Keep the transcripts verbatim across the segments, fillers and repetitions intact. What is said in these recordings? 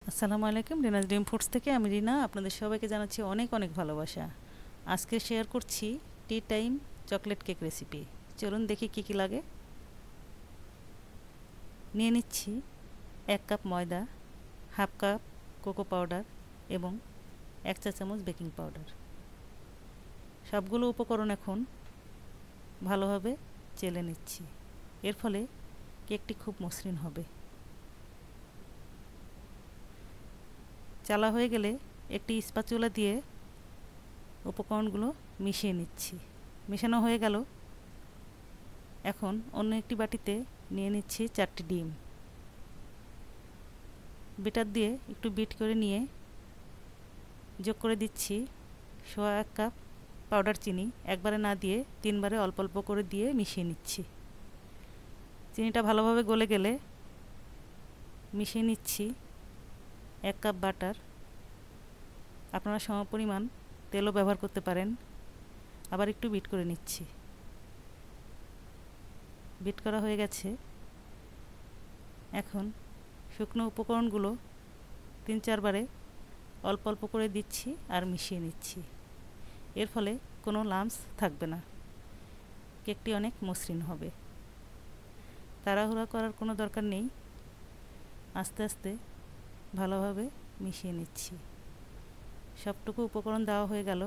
আসসালামু আলাইকুম, Rinaz dream foods থেকে আমি রিনা আপনাদের সবাইকে জানাচ্ছি অনেক অনেক ভালোবাসা। আজকে শেয়ার করছি tea time chocolate cake recipe. চলুন দেখি কি কি লাগে। নিয়ে নিচ্ছি এক কাপ ময়দা, হাফ কাপ কোকো পাউডার এবং এক চা চামচ বেকিং পাউডার। সবগুলো উপকরণ এখন ভালোভাবে চেলে নিচ্ছি, এর ফলে কেকটি খুব মসৃণ হবে। চালা হয়ে গেলে একটি স্প্যাচুলা দিয়ে উপকরণগুলো মিশিয়ে নিচ্ছি। মেশানো হয়ে গেল, এখন অন্য একটি বাটিতে নিয়ে নিচ্ছি চারটি ডিম। বিটার দিয়ে একটু বিট করে নিয়ে যোগ করে দিচ্ছি সোয়া এক কাপ পাউডার চিনি। একবারে না দিয়ে তিনবারে অল্প অল্প করে দিয়ে মিশিয়ে নিচ্ছি। চিনিটা ভালোভাবে গলে গেলে মিশিয়ে নিচ্ছি এক কাপ বাটার। আপনারা সমপরিমাণ তেলও ব্যবহার করতে পারেন। আবার একটু বিট করে নিচ্ছি। বিট করা হয়ে গেছে, এখন শুকনো উপকরণগুলো তিন চারবারে অল্প অল্প করে দিচ্ছি আর মিশিয়ে নিচ্ছি। এর ফলে কোনো লাম্পস থাকবে না, কেকটি অনেক মসৃণ হবে। তাড়াহুড়া করার কোনো দরকার নেই, আস্তে আস্তে ভালোভাবে মিশিয়ে নিচ্ছি। সবটুকু উপকরণ দেওয়া হয়ে গেল,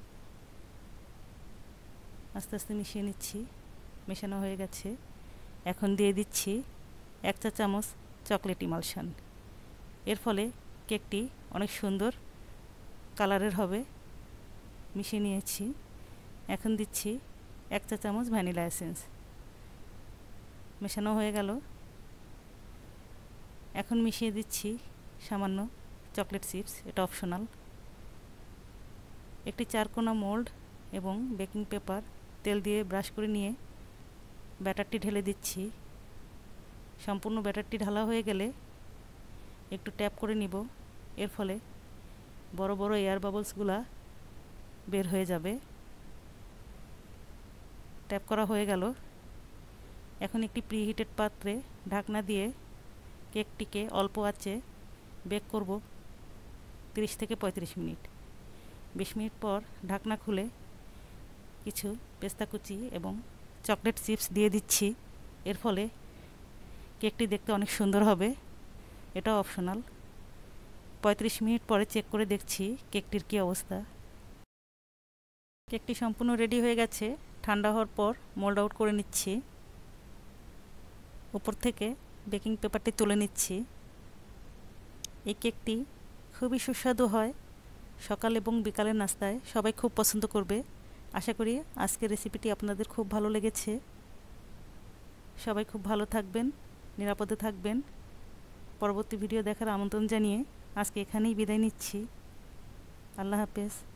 আস্তে আস্তে মিশিয়ে নিচ্ছি। মেশানো হয়ে গেছে, এখন দিয়ে দিচ্ছি এক চা চামচ চকলেট ইমালশন। এর ফলে কেকটি অনেক সুন্দর কালারের হবে। মিশিয়ে নিয়েছি, এখন দিচ্ছি এক চা চামচ ভ্যানিলা এসেন্স। মেশানো হয়ে গেল, এখন মিশিয়ে দিচ্ছি সামান্য চকলেট চিপস, এটা অপশনাল। একটি চারকোনা মোল্ড এবং বেকিং পেপার তেল দিয়ে ব্রাশ করে নিয়ে ব্যাটারটি ঢেলে দিচ্ছি। সম্পূর্ণ ব্যাটারটি ঢালা হয়ে গেলে একটু ট্যাপ করে নিব, এর ফলে বড় বড় এয়ার বাবলসগুলা বের হয়ে যাবে। ট্যাপ করা হয়ে গেল, এখন একটি প্রিহিটেড পাত্রে ঢাকনা দিয়ে কেকটিকে অল্প আঁচে বেক করব তিরিশ থেকে পঁয়ত্রিশ মিনিট। বিশ মিনিট পর ঢাকনা খুলে কিছু পেস্তা কুচি এবং চকলেট চিপস দিয়ে দিচ্ছি। এর ফলে কেকটি দেখতে অনেক সুন্দর হবে, এটা অপশনাল। পঁয়ত্রিশ মিনিট পরে চেক করে দেখছি কেকটির কী অবস্থা। কেকটি সম্পূর্ণ রেডি হয়ে গেছে। ঠান্ডা হওয়ার পর মোল্ড আউট করে নিচ্ছি। উপর থেকে বেকিং পেপারটি তুলে নিচ্ছি। এই কেকটি খুবই সুস্বাদু হয়, সকাল এবং বিকালের নাস্তায় সবাই খুব পছন্দ করবে। আশা করি আজকের রেসিপিটি আপনাদের খুব ভালো লেগেছে। সবাই খুব ভালো থাকবেন, নিরাপদে থাকবেন। পরবর্তী ভিডিও দেখার আমন্ত্রণ জানিয়ে আজকে এখানেই বিদায় নিচ্ছি। আল্লাহ হাফেজ।